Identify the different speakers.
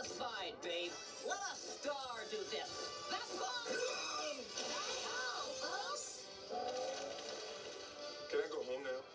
Speaker 1: aside, babe. Let a star do this. That's fun!
Speaker 2: Can I go home now?